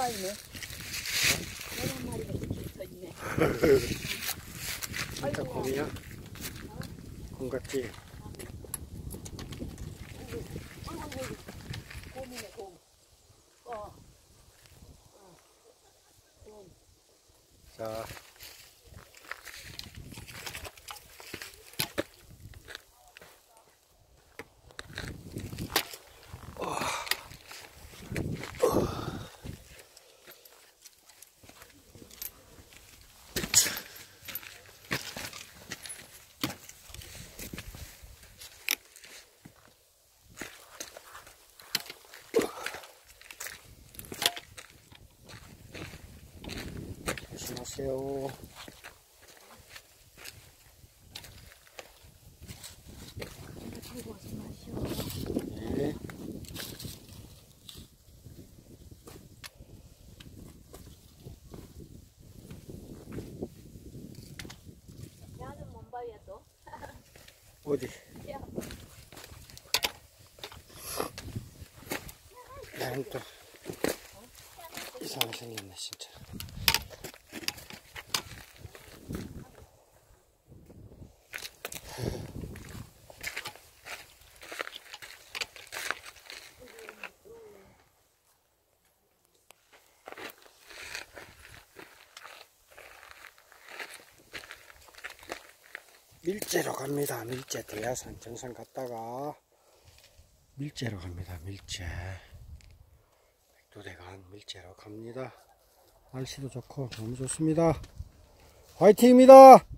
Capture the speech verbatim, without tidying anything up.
모바이네. 여러 마리가 붙어 있네. 진짜 곰이야? 곰 같지? 곰이네, 곰. 어. 어. 곰. 자. 조심하세요. 네. 야는 뭔바이야 또? 어디? 야. 나는 또 이상하게 생겼네 진짜. 밀제로 갑니다. 밀제 대야산 정상 갔다가 밀제로 갑니다. 밀제 백두대간 밀제로 갑니다. 날씨도 좋고 너무 좋습니다. 화이팅입니다.